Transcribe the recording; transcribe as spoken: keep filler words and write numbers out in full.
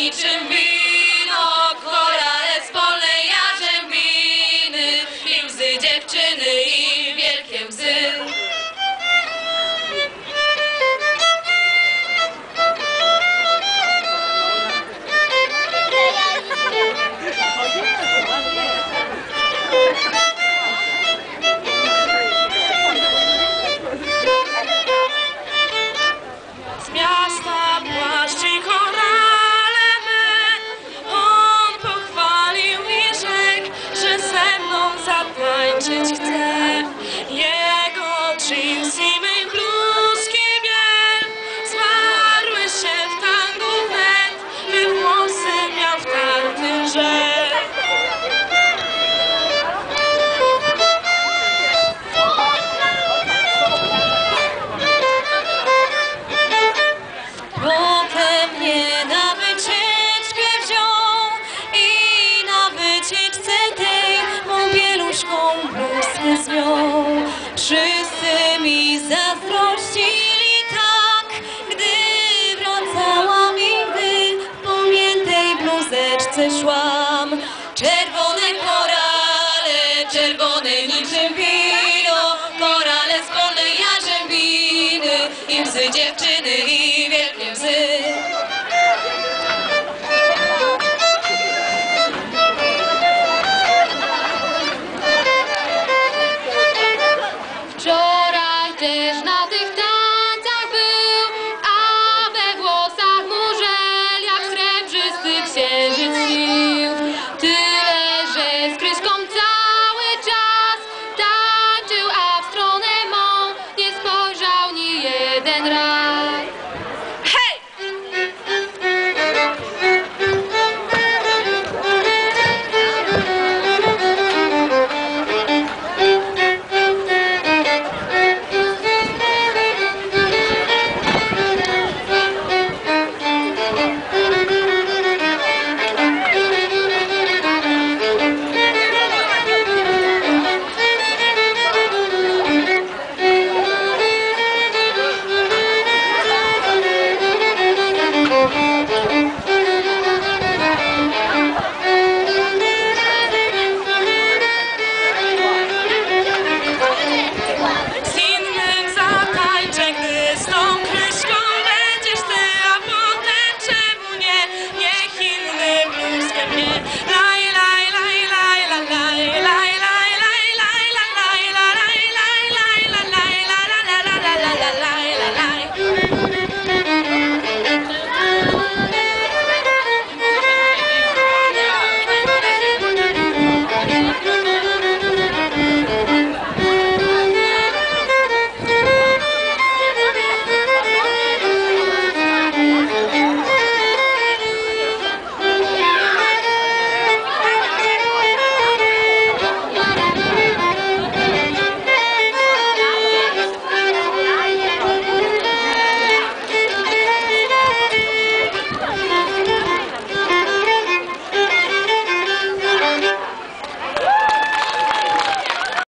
niczym wino, korale z polnej jarzębiny i łzy dziewczyny i wielkie łzy. Z miasta płaszczy korale me, on pochwalił i rzekł, że ze mną zatańczyć chce. Jego dżinsy i mej bluzki biel zwarły się w tangu wnet, by włosy miał wtarty żel. Potem mnie na wycieczkę wziął i na wycieczce tej mą bieluszką bluzkę zjął. Wszyscy mi zazdrościli tak, gdy wracałam i gdy po miętej bluzeczce szłam. Czerwone korale, czerwone niczym wino, korale z polnej jarzębiny i łzy dziewczyny i wielkie łzy.